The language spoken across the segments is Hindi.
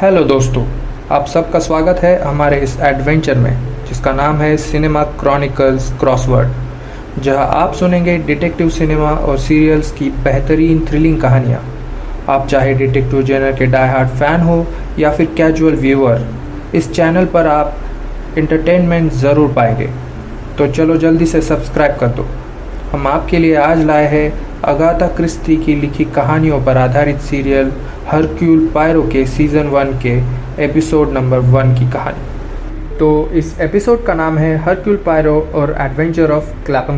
हेलो दोस्तों, आप सबका स्वागत है हमारे इस एडवेंचर में जिसका नाम है सिनेमा क्रॉनिकल्स क्रॉसवर्ड, जहां आप सुनेंगे डिटेक्टिव सिनेमा और सीरियल्स की बेहतरीन थ्रिलिंग कहानियां। आप चाहे डिटेक्टिव जेनर के डाई हार्ड फैन हो या फिर कैजुअल व्यूअर, इस चैनल पर आप एंटरटेनमेंट ज़रूर पाएंगे। तो चलो जल्दी से सब्सक्राइब कर दो। हम आपके लिए आज लाए हैं अगाथा क्रिस्टी की लिखी कहानियों पर आधारित सीरियल हरक्यूल पायरो के सीज़न 1 के एपिसोड नंबर 1 की कहानी। तो इस एपिसोड का नाम है हरक्यूल पायरो और adventure of Clapham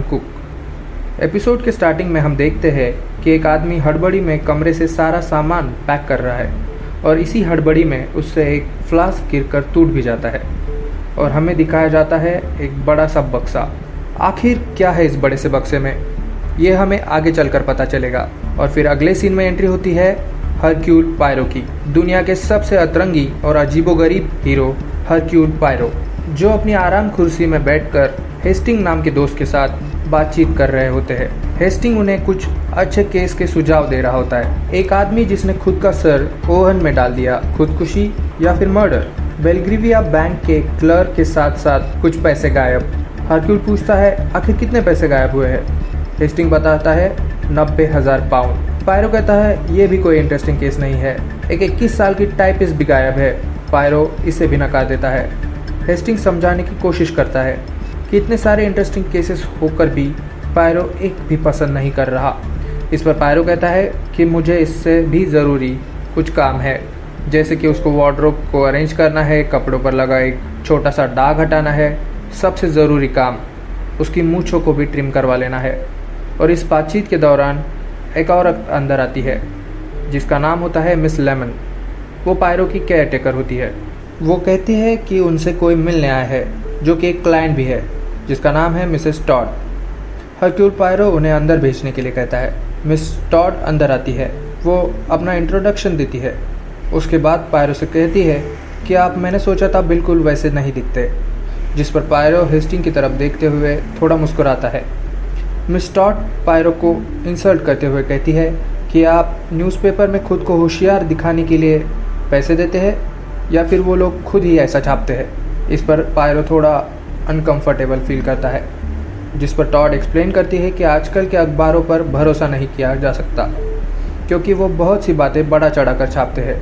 Cook. Episode के स्टार्टिंग में हम देखते हैं कि एक आदमी हड़बड़ी में कमरे से सारा सामान पैक कर रहा है और इसी हड़बड़ी में उससे एक फ्लास्क गिरकर टूट भी जाता है और हमें दिखाया जाता है एक बड़ा सा बक्सा। आखिर क्या है इस बड़े से बक्से में, ये हमें आगे चलकर पता चलेगा। और फिर अगले सीन में एंट्री होती है हरक्यूल पायरो की, दुनिया के सबसे अतरंगी और अजीबोगरीब हीरो हरक्यूल पायरो, जो अपनी आराम कुर्सी में बैठकर हेस्टिंग नाम के दोस्त के साथ बातचीत कर रहे होते हैं। हेस्टिंग उन्हें कुछ अच्छे केस के सुझाव दे रहा होता है। एक आदमी जिसने खुद का सर ओवन में डाल दिया, खुदकुशी या फिर मर्डर। बेल्ग्रीविया बैंक के क्लर्क के साथ साथ कुछ पैसे गायब। हरक्यूल पूछता है आखिर कितने पैसे गायब हुए हैं। हेस्टिंग बताता है 90,000 पाउंड। पायरो कहता है ये भी कोई इंटरेस्टिंग केस नहीं है, एक 21 साल की टाइपिस्ट भी गायब है। पायरो इसे भी नकार देता है। हेस्टिंग समझाने की कोशिश करता है कि इतने सारे इंटरेस्टिंग केसेस होकर भी पायरो एक भी पसंद नहीं कर रहा। इस पर पायरो कहता है कि मुझे इससे भी ज़रूरी कुछ काम है, जैसे कि उसको वार्डरोब को अरेंज करना है, कपड़ों पर लगा एक छोटा सा दाग हटाना है, सबसे ज़रूरी काम उसकी मूंछों को भी ट्रिम करवा लेना है। और इस बातचीत के दौरान एक औरत अंदर आती है जिसका नाम होता है मिस लेमन। वो पायरो की केयर टेकर होती है। वो कहती है कि उनसे कोई मिलने आया है जो कि एक क्लाइंट भी है जिसका नाम है मिसेस टॉड। हरक्यूल पायरो उन्हें अंदर भेजने के लिए कहता है। मिस टॉड अंदर आती है, वो अपना इंट्रोडक्शन देती है। उसके बाद पायरो से कहती है कि आप मैंने सोचा था बिल्कुल वैसे नहीं दिखते, जिस पर पायरो हेस्टिंग की तरफ देखते हुए थोड़ा मुस्कुराता है। मिस टॉड पायरो को इंसल्ट करते हुए कहती है कि आप न्यूज़पेपर में खुद को होशियार दिखाने के लिए पैसे देते हैं या फिर वो लोग खुद ही ऐसा छापते हैं। इस पर पायरो थोड़ा अनकंफर्टेबल फील करता है, जिस पर टॉड एक्सप्लेन करती है कि आजकल के अखबारों पर भरोसा नहीं किया जा सकता क्योंकि वो बहुत सी बातें बड़ा चढ़ाकर छापते हैं।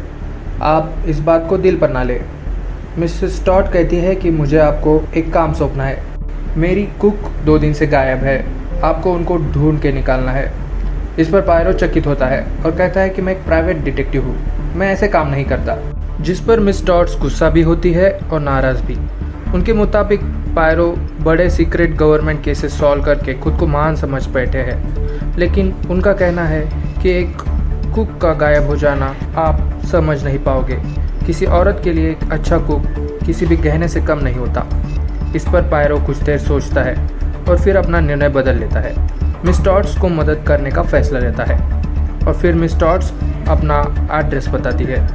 आप इस बात को दिल पर ना ले। मिसेस टॉड कहती है कि मुझे आपको एक काम सौंपना है। मेरी कुक 2 दिन से गायब है, आपको उनको ढूंढ के निकालना है। इस पर पायरो चकित होता है और कहता है कि मैं एक प्राइवेट डिटेक्टिव हूँ, मैं ऐसे काम नहीं करता। जिस पर मिस टॉड्स गुस्सा भी होती है और नाराज़ भी। उनके मुताबिक पायरो बड़े सीक्रेट गवर्नमेंट केसेस सॉल्व करके खुद को महान समझ बैठे हैं, लेकिन उनका कहना है कि एक कुक का गायब हो जाना आप समझ नहीं पाओगे। किसी औरत के लिए एक अच्छा कुक किसी भी गहने से कम नहीं होता। इस पर पायरो कुछ देर सोचता है और फिर अपना निर्णय बदल लेता है। मिस टॉड्स को मदद करने का फैसला लेता है और फिर मिस टॉड्स अपना एड्रेस बताती है,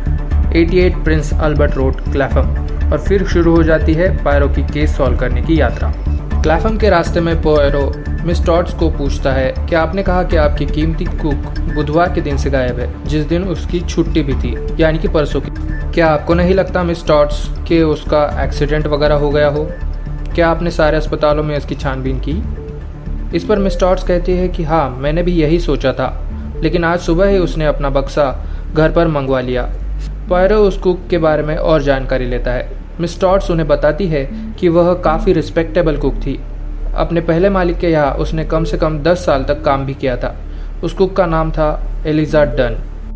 88 प्रिंस अल्बर्ट रोड क्लैफम। और फिर शुरू हो जाती है पायरो की केस सॉल्व करने की यात्रा। क्लैफम के रास्ते में पायरो मिस टॉड्स को पूछता है कि आपने कहा कि आपकी कीमती कुक बुधवार के दिन से गायब है, जिस दिन उसकी छुट्टी भी थी, यानी कि परसों की। क्या आपको नहीं लगता मिस टॉड्स कि उसका एक्सीडेंट वगैरह हो गया हो? क्या आपने सारे अस्पतालों में इसकी छानबीन की? इस पर मिस टॉड्स कहती है कि हाँ, मैंने भी यही सोचा था, लेकिन आज सुबह ही उसने अपना बक्सा घर पर मंगवा लिया। पायरो उस कुक के बारे में और जानकारी लेता है। मिस टॉड्स उन्हें बताती है कि वह काफ़ी रिस्पेक्टेबल कुक थी। अपने पहले मालिक के यहाँ उसने कम से कम 10 साल तक काम भी किया था। उस कुक का नाम था एलिजा डन।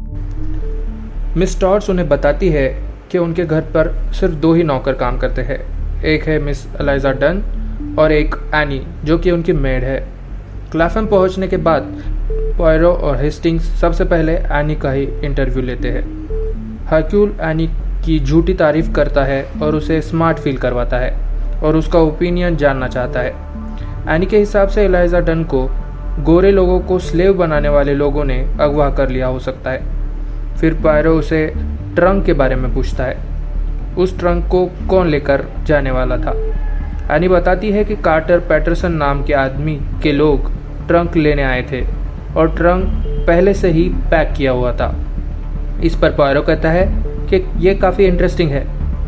मिस टॉड्स उन्हें बताती है कि उनके घर पर सिर्फ 2 ही नौकर काम करते हैं, एक है मिस एलिजा डन और एक एनी जो कि उनकी मेड है। क्लैफम पहुंचने के बाद पायरो और हेस्टिंग्स सबसे पहले एनी का ही इंटरव्यू लेते हैं। हरक्यूल एनी की झूठी तारीफ करता है और उसे स्मार्ट फील करवाता है और उसका ओपिनियन जानना चाहता है। एनी के हिसाब से एलिजा डन को गोरे लोगों को स्लेव बनाने वाले लोगों ने अगवा कर लिया हो सकता है। फिर पायरो उसे ट्रंक के बारे में पूछता है, उस ट्रंक को कौन लेकर जाने वाला था। एनी बताती है कि कार्टर पैटरसन नाम के आदमी के लोग ट्रंक लेने आए थे और ट्रंक पहले से ही पैक किया हुआ था। इस पर पायरो कहता है कि ये काफ़ी इंटरेस्टिंग है।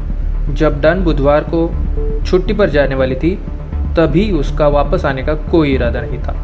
जब डन बुधवार को छुट्टी पर जाने वाली थी तभी उसका वापस आने का कोई इरादा नहीं था।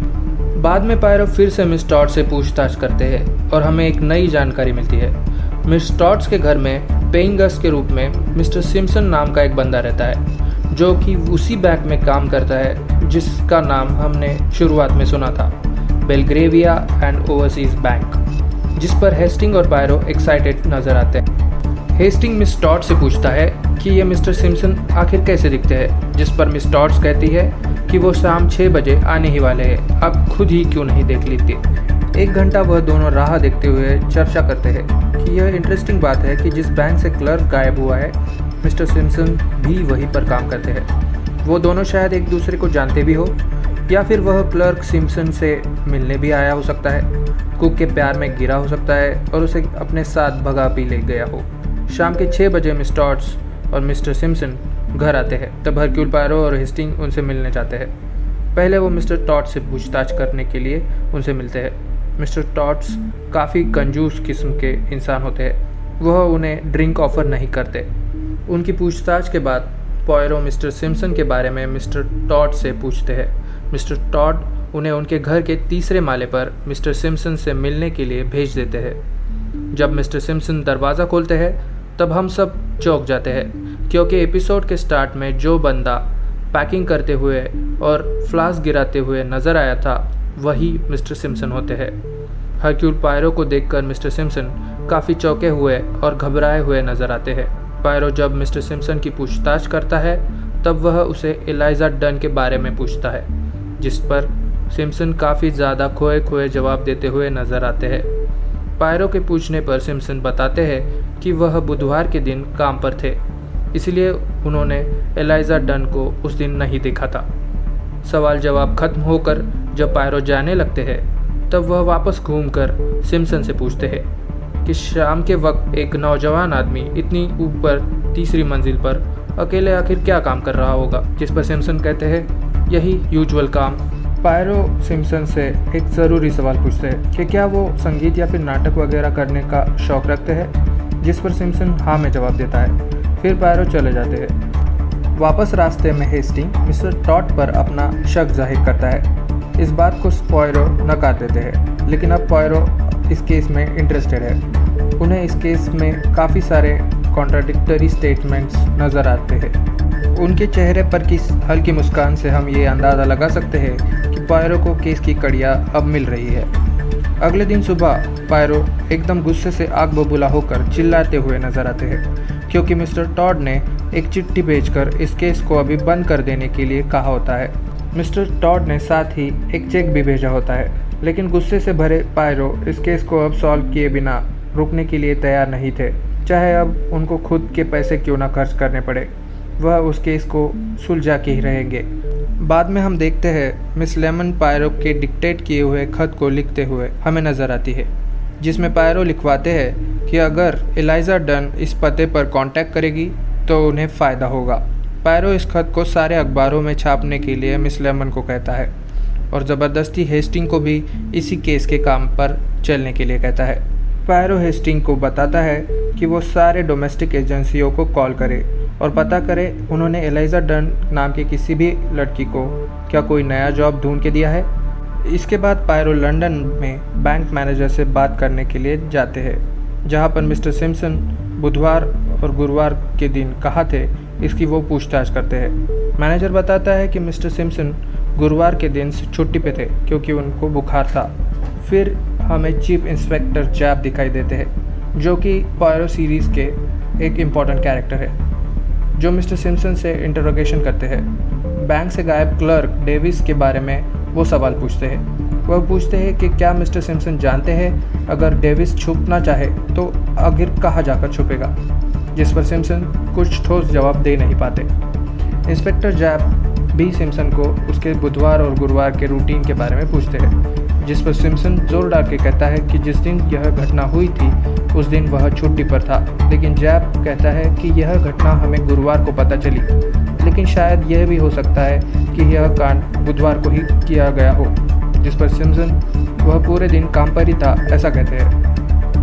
बाद में पायरो फिर से मिस टॉड से पूछताछ करते हैं और हमें एक नई जानकारी मिलती है। मिस टॉड्स के घर में पेइंग गेस्ट के रूप में मिस्टर सिम्पसन नाम का एक बंदा रहता है, जो कि उसी बैंक में काम करता है जिसका नाम हमने शुरुआत में सुना था, बेल्ग्रेविया एंड ओवरसीज बैंक, जिस पर हेस्टिंग और पायरो एक्साइटेड नजर आते हैं। हेस्टिंग मिस टॉड से पूछता है कि ये मिस्टर सिम्पसन आखिर कैसे दिखते हैं, जिस पर मिस टॉड्स कहती है कि वो शाम 6 बजे आने ही वाले हैं, अब खुद ही क्यों नहीं देख लेती। 1 घंटा वह दोनों राह देखते हुए चर्चा करते हैं कि यह इंटरेस्टिंग बात है कि जिस बैंक से क्लर्क गायब हुआ है मिस्टर सिम्पसन भी वहीं पर काम करते हैं। वो दोनों शायद एक दूसरे को जानते भी हो, या फिर वह क्लर्क सिम्पसन से मिलने भी आया हो सकता है, कुक के प्यार में गिरा हो सकता है और उसे अपने साथ भगा भी ले गया हो। शाम के 6 बजे मिस टॉड्स और मिस्टर सिम्पसन घर आते हैं, तब हरक्यूल, पायरो और हेस्टिंग उनसे मिलने जाते हैं। पहले वो मिस्टर टॉड्स से पूछताछ करने के लिए उनसे मिलते हैं। मिस्टर टॉड्स काफ़ी कंजूस किस्म के इंसान होते हैं, वह उन्हें ड्रिंक ऑफर नहीं करते। उनकी पूछताछ के बाद पायरो मिस्टर सिम्पसन के बारे में मिस्टर टॉड से पूछते हैं। मिस्टर टॉड उन्हें उनके घर के 3रे माले पर मिस्टर सिम्पसन से मिलने के लिए भेज देते हैं। जब मिस्टर सिम्पसन दरवाज़ा खोलते हैं तब हम सब चौंक जाते हैं, क्योंकि एपिसोड के स्टार्ट में जो बंदा पैकिंग करते हुए और फ्लास्क गिराते हुए नज़र आया था वही मिस्टर सिम्पसन होते हैं। हरक्यूल पायरो को देखकर मिस्टर सिम्पसन काफ़ी चौंके हुए और घबराए हुए नज़र आते हैं। पायरो जब मिस्टर सिम्पसन की पूछताछ करता है तब वह उसे एलाइजा डन के बारे में पूछता है, जिस पर सिम्पसन काफ़ी ज़्यादा खोए खोए जवाब देते हुए नज़र आते हैं। पायरो के पूछने पर सिम्पसन बताते हैं कि वह बुधवार के दिन काम पर थे, इसलिए उन्होंने एलाइजा डन को उस दिन नहीं देखा था। सवाल जवाब खत्म होकर जब पायरो जाने लगते हैं तब वह वापस घूमकर सिम्पसन से पूछते हैं कि शाम के वक्त एक नौजवान आदमी इतनी ऊपर 3री मंजिल पर अकेले आखिर क्या काम कर रहा होगा, जिस पर सिम्पसन कहते हैं यही यूजुअल काम। पायरो सिम्पसन से एक ज़रूरी सवाल पूछते हैं कि क्या वो संगीत या फिर नाटक वगैरह करने का शौक़ रखते हैं, जिस पर सिम्पसन हाँ में जवाब देता है। फिर पायरो चले जाते हैं। वापस रास्ते में हेस्टिंग मिस्टर टॉड पर अपना शक जाहिर करता है। इस बात को पायरो नकार देते हैं, लेकिन अब पायरो इस केस में इंटरेस्टेड है। उन्हें इस केस में काफ़ी सारे कॉन्ट्राडिक्टरी स्टेटमेंट्स नज़र आते हैं। उनके चेहरे पर की हल्की मुस्कान से हम ये अंदाज़ा लगा सकते हैं कि पायरो को केस की कड़ियाँ अब मिल रही है। अगले दिन सुबह पायरो एकदम गुस्से से आग बबूला होकर चिल्लाते हुए नजर आते हैं, क्योंकि मिस्टर टॉड ने एक चिट्ठी भेजकर इस केस को अभी बंद कर देने के लिए कहा होता है। मिस्टर टॉड ने साथ ही एक चेक भी भेजा होता है, लेकिन गुस्से से भरे पायरो इस केस को अब सॉल्व किए बिना रुकने के लिए तैयार नहीं थे, चाहे अब उनको खुद के पैसे क्यों ना खर्च करने पड़े, वह उस केस को सुलझा के ही रहेंगे। बाद में हम देखते हैं मिस लेमन पायरो के डिक्टेट किए हुए खत को लिखते हुए हमें नज़र आती है, जिसमें पायरो लिखवाते हैं कि अगर एलाइजा डन इस पते पर कांटेक्ट करेगी तो उन्हें फ़ायदा होगा। पायरो इस खत को सारे अखबारों में छापने के लिए मिस लेमन को कहता है और ज़बरदस्ती हेस्टिंग को भी इसी केस के काम पर चलने के लिए कहता है। पायरो हेस्टिंग को बताता है कि वो सारे डोमेस्टिक एजेंसियों को कॉल करे और पता करे उन्होंने एलाइजा डन नाम की किसी भी लड़की को क्या कोई नया जॉब ढूंढ के दिया है। इसके बाद पायरो लंदन में बैंक मैनेजर से बात करने के लिए जाते हैं, जहां पर मिस्टर सिम्पसन बुधवार और गुरुवार के दिन कहाँ थे इसकी वो पूछताछ करते हैं। मैनेजर बताता है कि मिस्टर सिम्पसन गुरुवार के दिन छुट्टी पे थे क्योंकि उनको बुखार था। फिर हमें चीफ इंस्पेक्टर जैप दिखाई देते हैं, जो कि पायरो सीरीज़ के एक इम्पॉर्टेंट कैरेक्टर है, जो मिस्टर सिम्पसन से इंटरोगेशन करते हैं। बैंक से गायब क्लर्क डेविस के बारे में वो सवाल पूछते हैं। वह पूछते हैं कि क्या मिस्टर सिम्पसन जानते हैं अगर डेविस छुपना चाहे तो आखिर कहाँ जाकर छुपेगा, जिस पर सिम्पसन कुछ ठोस जवाब दे नहीं पाते। इंस्पेक्टर जैप भी सिम्पसन को उसके बुधवार और गुरुवार के रूटीन के बारे में पूछते हैं, जिस पर सिम्पसन जोर डाल के कहता है कि जिस दिन यह घटना हुई थी उस दिन वह छुट्टी पर था, लेकिन जैप कहता है कि यह घटना हमें गुरुवार को पता चली, लेकिन शायद यह भी हो सकता है कि यह कांड बुधवार को ही किया गया हो, जिस पर सिम्पसन वह पूरे दिन काम पर ही था ऐसा कहते हैं।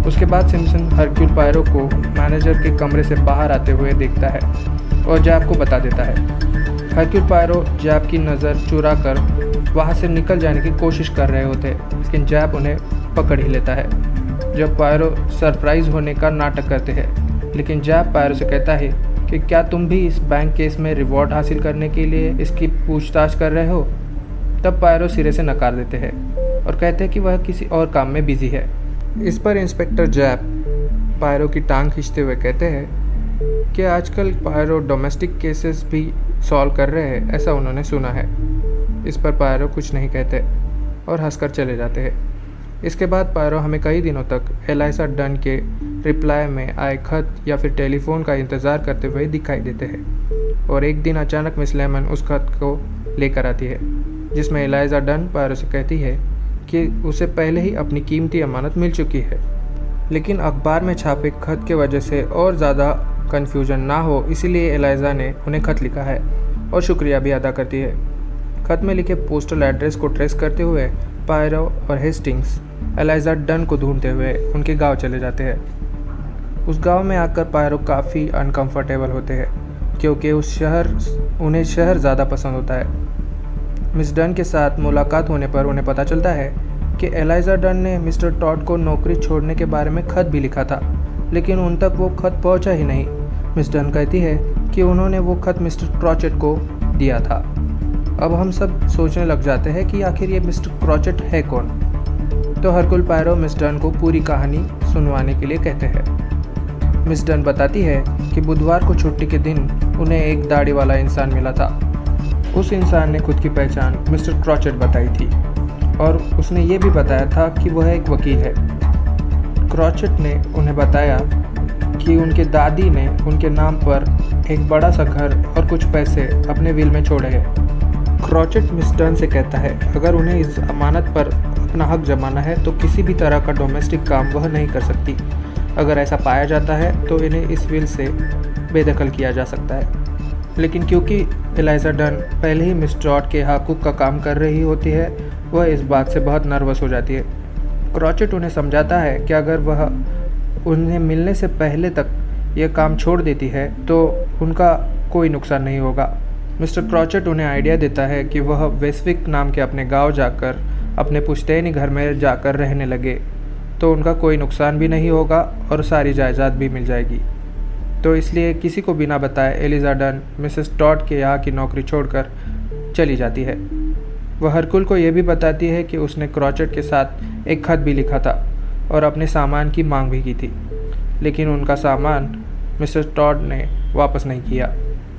उसके बाद सिम्पसन हरक्यूल पायरो को मैनेजर के कमरे से बाहर आते हुए देखता है और जैब को बता देता है। हरक्यूल पायरो जैब की नज़र चुरा कर वहाँ से निकल जाने की कोशिश कर रहे होते, लेकिन जैब उन्हें पकड़ ही लेता है। जब पायरो सरप्राइज होने का नाटक करते हैं, लेकिन जैब पायरो से कहता है कि क्या तुम भी इस बैंक केस में रिवॉर्ड हासिल करने के लिए इसकी पूछताछ कर रहे हो। तब पायरो सिरे से नकार देते हैं और कहते हैं कि वह किसी और काम में बिजी है। इस पर इंस्पेक्टर जैब पायरो की टांग खींचते हुए कहते हैं कि आजकल पायरो डोमेस्टिक केसेस भी सॉल्व कर रहे हैं, ऐसा उन्होंने सुना है। इस पर पायरो कुछ नहीं कहते और हंसकर चले जाते हैं। इसके बाद पायरो हमें कई दिनों तक एलिजा डन के रिप्लाई में आए खत या फिर टेलीफोन का इंतज़ार करते हुए दिखाई देते हैं और एक दिन अचानक मिस लेमन उस खत को लेकर आती है, जिसमें एलिजा डन पायरो से कहती है कि उसे पहले ही अपनी कीमती अमानत मिल चुकी है, लेकिन अखबार में छापे खत के वजह से और ज़्यादा कन्फ्यूजन ना हो इसीलिए एलिजा ने उन्हें खत लिखा है और शुक्रिया भी अदा करती है। खत में लिखे पोस्टल एड्रेस को ट्रेस करते हुए पायरो और हेस्टिंग्स एलिजा डन को ढूंढते हुए उनके गांव चले जाते हैं। उस गांव में आकर पायरो काफ़ी अनकंफर्टेबल होते हैं क्योंकि उन्हें शहर ज़्यादा पसंद होता है। मिस डन के साथ मुलाकात होने पर उन्हें पता चलता है कि एलिजा डन ने मिस्टर टॉड को नौकरी छोड़ने के बारे में खत भी लिखा था, लेकिन उन तक वो खत पहुंचा ही नहीं। मिस डन कहती है कि उन्होंने वो खत मिस्टर क्रॉचेट को दिया था। अब हम सब सोचने लग जाते हैं कि आखिर ये मिस्टर क्रॉचेट है कौन। तो हरक्यूल पायरो मिस डन को पूरी कहानी सुनवाने के लिए कहते हैं। मिस डन बताती है कि बुधवार को छुट्टी के दिन उन्हें एक दाढ़ी वाला इंसान मिला था। उस इंसान ने खुद की पहचान मिस्टर क्रॉचेट बताई थी और उसने ये भी बताया था कि वह एक वकील है। क्रॉचेट ने उन्हें बताया कि उनके दादी ने उनके नाम पर एक बड़ा सा घर और कुछ पैसे अपने विल में छोड़े हैं। क्रॉचेट मिस डन से कहता है अगर उन्हें इस अमानत पर अपना हक जमाना है तो किसी भी तरह का डोमेस्टिक काम वह नहीं कर सकती। अगर ऐसा पाया जाता है तो इन्हें इस विल से बेदखल किया जा सकता है। लेकिन क्योंकि एलिजा डन पहले ही मिस टॉड के हकूक़ का काम कर रही होती है, वह इस बात से बहुत नर्वस हो जाती है। क्रॉचेट उन्हें समझाता है कि अगर वह उन्हें मिलने से पहले तक यह काम छोड़ देती है तो उनका कोई नुकसान नहीं होगा। मिस्टर क्रॉचेट उन्हें आइडिया देता है कि वह वेस्विक नाम के अपने गांव जाकर अपने पुश्तैनी घर में जाकर रहने लगे तो उनका कोई नुकसान भी नहीं होगा और सारी जायदाद भी मिल जाएगी। तो इसलिए किसी को बिना बताए एलिजा डन मिसेस टॉड के यहाँ की नौकरी छोड़कर चली जाती है। वह हरक्यूल को यह भी बताती है कि उसने क्रॉचेट के साथ एक खत भी लिखा था और अपने सामान की मांग भी की थी, लेकिन उनका सामान मिस्टर टॉड ने वापस नहीं किया।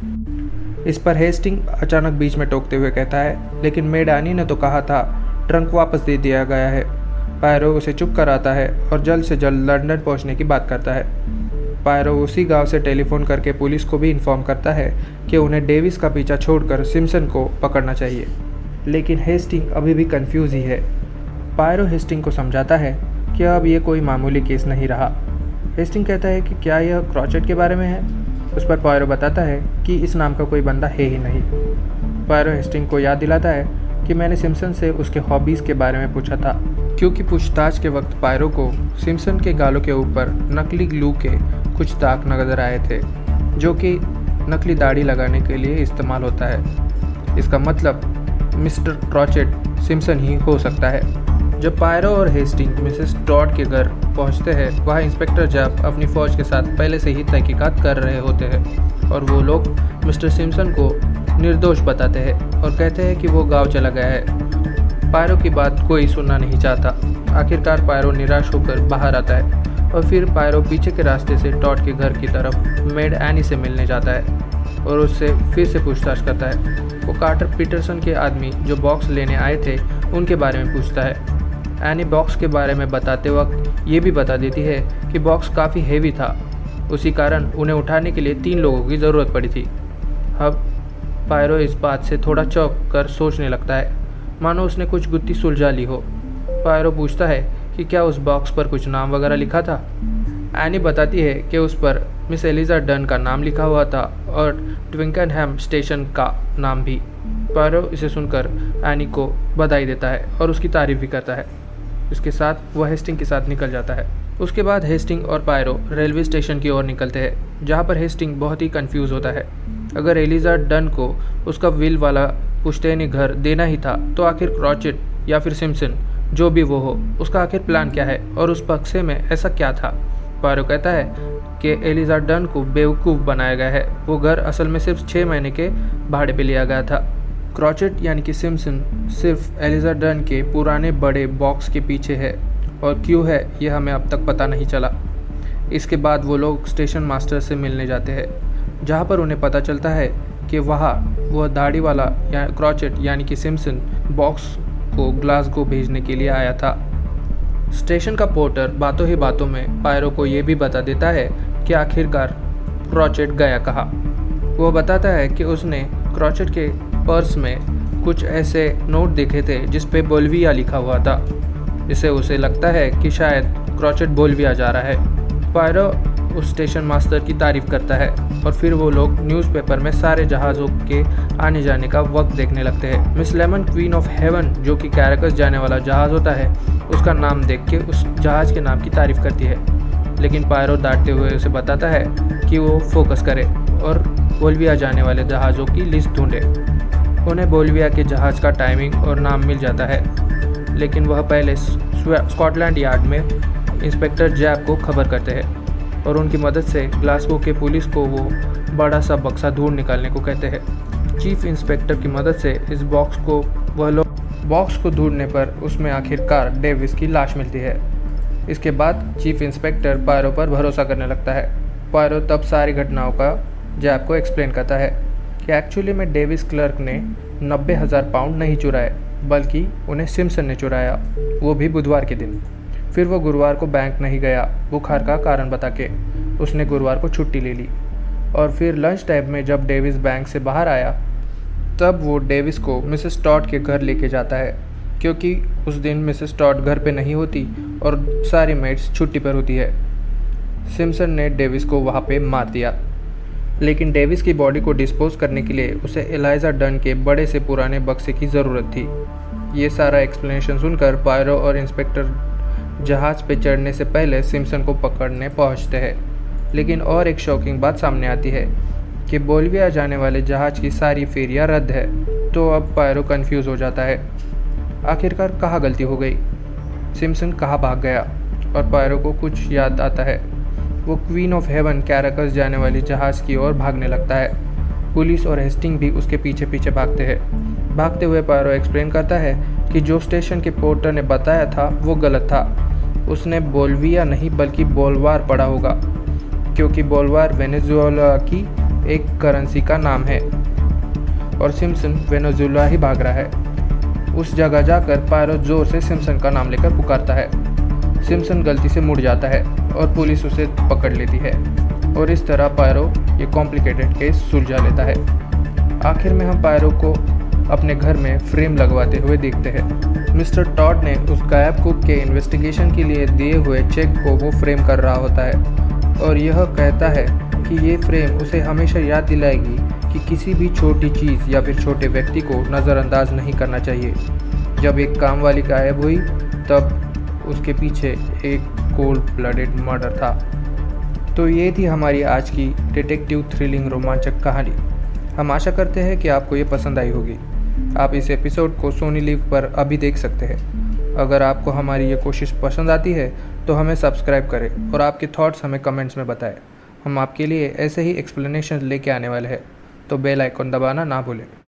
इस पर हेस्टिंग अचानक बीच में टोकते हुए कहता है लेकिन मेड एनी ने तो कहा था ट्रंक वापस दे दिया गया है। पायरो उसे चुप कराता है और जल्द से जल्द लंदन पहुंचने की बात करता है। पायरो उसी गांव से टेलीफोन करके पुलिस को भी इन्फॉर्म करता है कि उन्हें डेविस का पीछा छोड़कर सिम्पसन को पकड़ना चाहिए, लेकिन हेस्टिंग अभी भी कंफ्यूज ही है। पायरो हेस्टिंग को समझाता है कि अब ये कोई मामूली केस नहीं रहा। हेस्टिंग कहता है कि क्या यह क्रॉचेट के बारे में है। उस पर पायरो बताता है कि इस नाम का कोई बंदा है ही नहीं। पायरो हेस्टिंग को याद दिलाता है कि मैंने सिम्पसन से उसके हॉबीज़ के बारे में पूछा था, क्योंकि पूछताछ के वक्त पायरो को सिम्पसन के गालों के ऊपर नकली ग्लू के कुछ दाग नजर आए थे, जो कि नकली दाढ़ी लगाने के लिए इस्तेमाल होता है। इसका मतलब मिस्टर क्रॉचेट सिम्पसन ही हो सकता है। जब पायरो और हेस्टिंग मिसेस टॉड के घर पहुंचते हैं, वहाँ इंस्पेक्टर जैब अपनी फ़ौज के साथ पहले से ही तहकीकात कर रहे होते हैं और वो लोग मिस्टर सिम्पसन को निर्दोष बताते हैं और कहते हैं कि वो गांव चला गया है। पायरो की बात कोई सुनना नहीं चाहता। आखिरकार पायरो निराश होकर बाहर आता है और फिर पायरो पीछे के रास्ते से टॉड के घर की तरफ मेड एनी से मिलने जाता है और उससे फिर से पूछताछ करता है। वो कार्टर पीटरसन के आदमी जो बॉक्स लेने आए थे उनके बारे में पूछता है। एनी बॉक्स के बारे में बताते वक्त ये भी बता देती है कि बॉक्स काफ़ी हेवी था, उसी कारण उन्हें उठाने के लिए 3 लोगों की ज़रूरत पड़ी थी। अब पायरो इस बात से थोड़ा चौंक कर सोचने लगता है, मानो उसने कुछ गुत्थी सुलझा ली हो। पायरो पूछता है कि क्या उस बॉक्स पर कुछ नाम वगैरह लिखा था। एनी बताती है कि उस पर मिस एलिजा डन का नाम लिखा हुआ था और ट्विंकनहैम स्टेशन का नाम भी। पायरो इसे सुनकर एनी को बधाई देता है और उसकी तारीफ भी करता है। इसके साथ वह हेस्टिंग के साथ निकल जाता है। उसके बाद हेस्टिंग और पायरो रेलवे स्टेशन की ओर निकलते हैं, जहाँ पर हेस्टिंग बहुत ही कंफ्यूज होता है। अगर एलिजा डन को उसका विल वाला पुश्तैनी घर देना ही था तो आखिर क्रॉचेट या फिर सिम्पसन, जो भी वो हो, उसका आखिर प्लान क्या है और उस बक्से में ऐसा क्या था। पायरो कहता है कि एलिजा डन को बेवकूफ़ बनाया गया है, वो घर असल में सिर्फ 6 महीने के भाड़े पे लिया गया था। क्रॉचेट यानी कि सिम्पसन सिर्फ एलिजा डन के पुराने बड़े बॉक्स के पीछे है, और क्यों है यह हमें अब तक पता नहीं चला। इसके बाद वो लोग स्टेशन मास्टर से मिलने जाते हैं, जहाँ पर उन्हें पता चलता है कि वहाँ वह दाढ़ी वाला या क्रॉचेट यानी कि सिम्पसन बॉक्स को ग्लासगो भेजने के लिए आया था। स्टेशन का पोर्टर बातों ही बातों में पायरो को ये भी बता देता है कि आखिरकार क्रॉचेट गया कहाँ। वो बताता है कि उसने क्रॉचेट के पर्स में कुछ ऐसे नोट देखे थे जिस पे बोल्विया लिखा हुआ था, जिससे उसे लगता है कि शायद क्रॉचेट बोल्विया जा रहा है। पायरो उस स्टेशन मास्टर की तारीफ करता है और फिर वो लोग न्यूज़पेपर में सारे जहाज़ों के आने जाने का वक्त देखने लगते हैं। Miss Lemon Queen of Heaven, जो कि कैराकस जाने वाला जहाज़ होता है, उसका नाम देख के उस जहाज़ के नाम की तारीफ करती है, लेकिन पायरो डांटते हुए उसे बताता है कि वो फोकस करे और बोल्विया जाने वाले जहाज़ों की लिस्ट ढूंढे। उन्हें बोल्विया के जहाज़ का टाइमिंग और नाम मिल जाता है, लेकिन वह पहले स्कॉटलैंड यार्ड में इंस्पेक्टर जैक को खबर करते हैं और उनकी मदद से ग्लासगो के पुलिस को वो बड़ा सा बक्सा ढूंढ निकालने को कहते हैं। चीफ इंस्पेक्टर की मदद से इस बॉक्स को ढूंढने पर उसमें आखिरकार डेविस की लाश मिलती है। इसके बाद चीफ इंस्पेक्टर पायरो पर भरोसा करने लगता है। पायरो तब सारी घटनाओं का जैक को एक्सप्लेन करता है कि एक्चुअली में डेविस क्लर्क ने 90,000 पाउंड नहीं चुराए, बल्कि उन्हें सिम्पसन ने चुराया, वो भी बुधवार के दिन। फिर वो गुरुवार को बैंक नहीं गया, बुखार का कारण बता के उसने गुरुवार को छुट्टी ले ली, और फिर लंच टाइम में जब डेविस बैंक से बाहर आया तब वो डेविस को मिसेस टॉड के घर लेके जाता है, क्योंकि उस दिन मिसेस टॉड घर पे नहीं होती और सारी मेड्स छुट्टी पर होती है। सिम्पसन ने डेविस को वहाँ पे मार दिया, लेकिन डेविस की बॉडी को डिस्पोज करने के लिए उसे एलिजा डन के बड़े से पुराने बक्से की ज़रूरत थी। ये सारा एक्सप्लेनेशन सुनकर पायरो और इंस्पेक्टर जहाज़ पे चढ़ने से पहले सिम्पसन को पकड़ने पहुंचते हैं, लेकिन और एक शॉकिंग बात सामने आती है कि बोल्विया जाने वाले जहाज़ की सारी फेरियां रद्द है। तो अब पायरो कंफ्यूज हो जाता है, आखिरकार कहाँ गलती हो गई, सिम्पसन कहाँ भाग गया। और पायरो को कुछ याद आता है, वो क्वीन ऑफ हेवन कैराकस जाने वाली जहाज़ की ओर भागने लगता है। पुलिस और हेस्टिंग भी उसके पीछे पीछे भागते हैं। भागते हुए पायरो एक्सप्लेन करता है कि जो स्टेशन के पोर्टर ने बताया था वो गलत था, उसने बोल्विया नहीं बल्कि बोलवार पढ़ा होगा, क्योंकि बोलवार वेनेजुएला की एक करेंसी का नाम है और सिम्पसन वेनेजुएला ही भाग रहा है। उस जगह जाकर पायरो जोर से सिम्पसन का नाम लेकर पुकारता है। सिम्पसन गलती से मुड़ जाता है और पुलिस उसे पकड़ लेती है, और इस तरह पायरो ये कॉम्प्लिकेटेड केस सुलझा लेता है। आखिर में हम पायरो को अपने घर में फ्रेम लगवाते हुए देखते हैं। मिस्टर टॉड ने उस गायब कुक के इन्वेस्टिगेशन के लिए दिए हुए चेक को वो फ्रेम कर रहा होता है, और यह कहता है कि ये फ्रेम उसे हमेशा याद दिलाएगी कि किसी भी छोटी चीज़ या फिर छोटे व्यक्ति को नज़रअंदाज नहीं करना चाहिए। जब एक काम वाली गायब हुई तब उसके पीछे एक कोल्ड ब्लडेड मर्डर था। तो ये थी हमारी आज की डिटेक्टिव थ्रिलिंग रोमांचक कहानी। हम आशा करते हैं कि आपको ये पसंद आई होगी। आप इस एपिसोड को सोनी लिव पर अभी देख सकते हैं। अगर आपको हमारी ये कोशिश पसंद आती है तो हमें सब्सक्राइब करें और आपके थॉट्स हमें कमेंट्स में बताएं। हम आपके लिए ऐसे ही एक्सप्लेनेशन लेके आने वाले हैं, तो बेल आइकन दबाना ना भूलें।